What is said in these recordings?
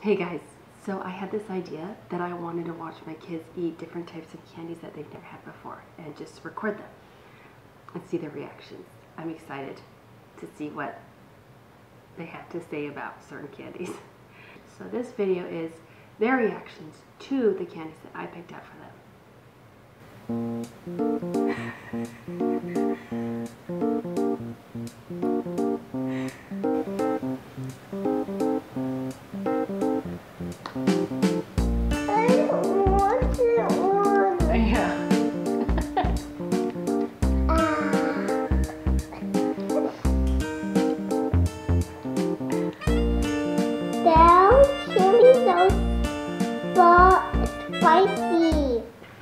Hey guys, so I had this idea that I wanted to watch my kids eat different types of candies that they've never had before and just record them and see their reactions. I'm excited to see what they have to say about certain candies. So this video is their reactions to the candies that I picked out for them. Spicy.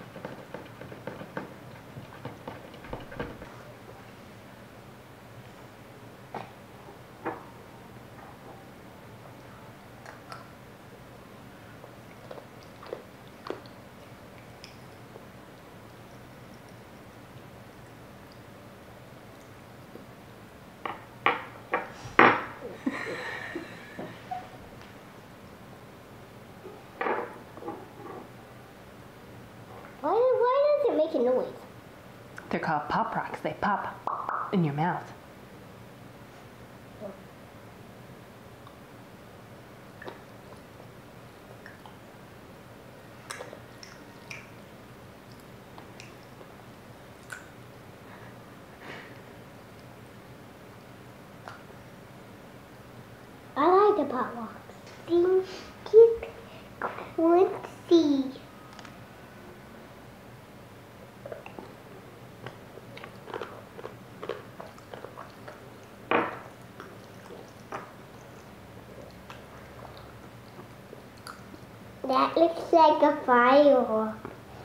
Why does it make a noise? They're called Pop Rocks. They pop in your mouth. I like the Pop Rocks. Stinky crunchy. That looks like a fire.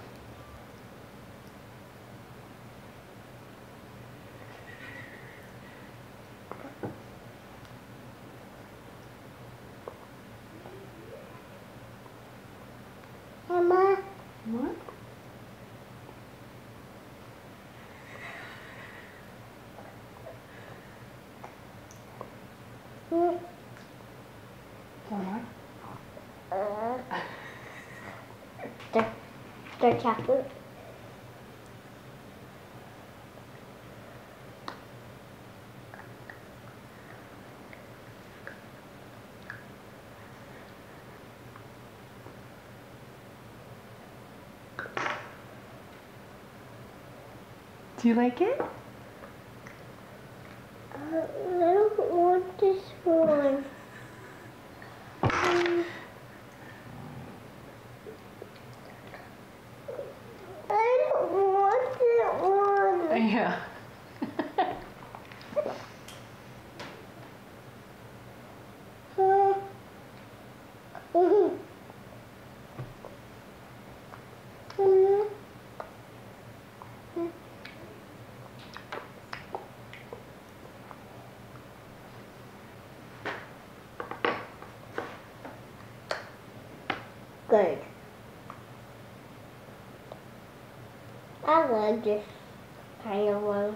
Emma? What? What? They're chocolate. Do you like it? I don't want this one. I don't want that one. Yeah. Good. I like this kind of one.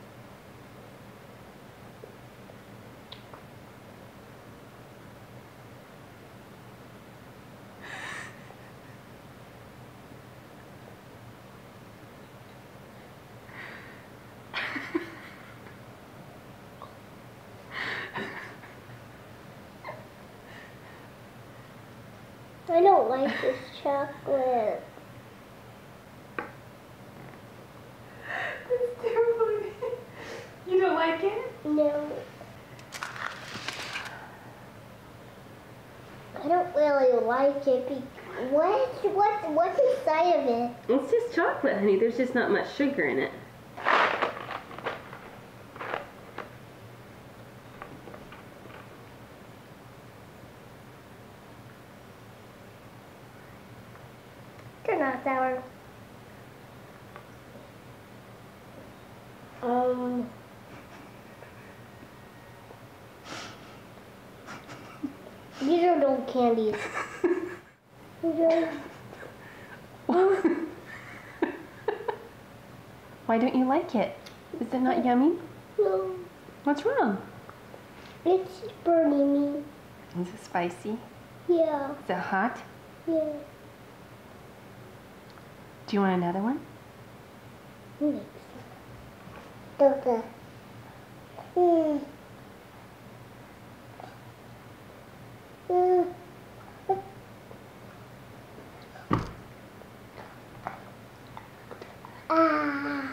I don't like this chocolate. That's terrible. You don't like it? No. I don't really like it. What's inside of it? It's just chocolate, honey. There's just not much sugar in it. They're not sour. These are no candies. Why don't you like it? Is it not yummy? No. What's wrong? It's burning me. Is it spicy? Yeah. Is that hot? Yeah. Do you want another one? Mix. Okay. Mm. Mm. Ah.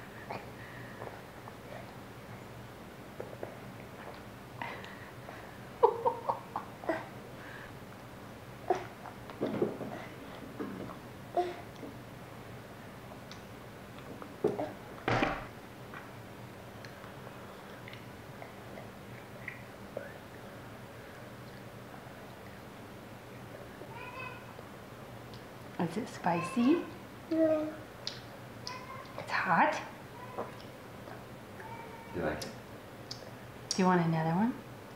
Is it spicy? Yeah. It's hot? You like it? Do you want another one?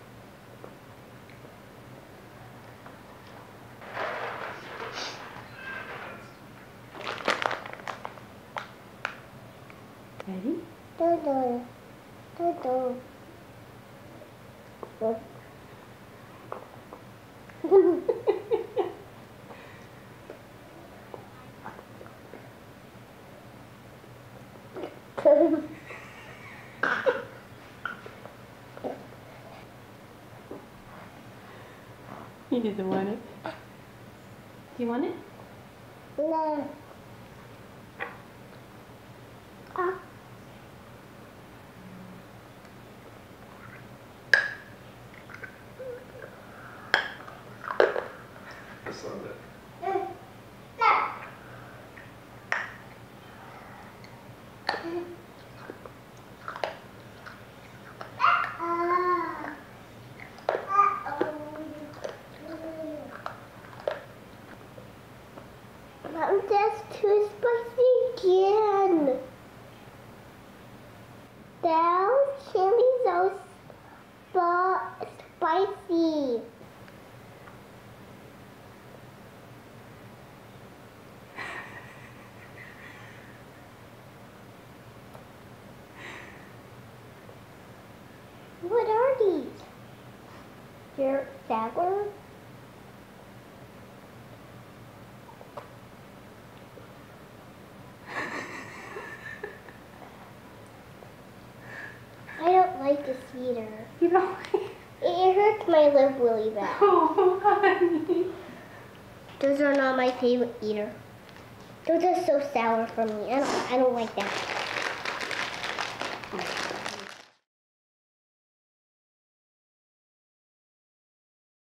Ready? Dodo. Dodo. He doesn't want it. Do you want it? No. Ah. I saw that. Mom, that's too spicy again. That candy's so spicy. What are these? They're sour? I don't like this either. You don't like it? It hurts my lip really bad. Oh, honey. Those are not my favorite either. Those are so sour for me. I don't like that.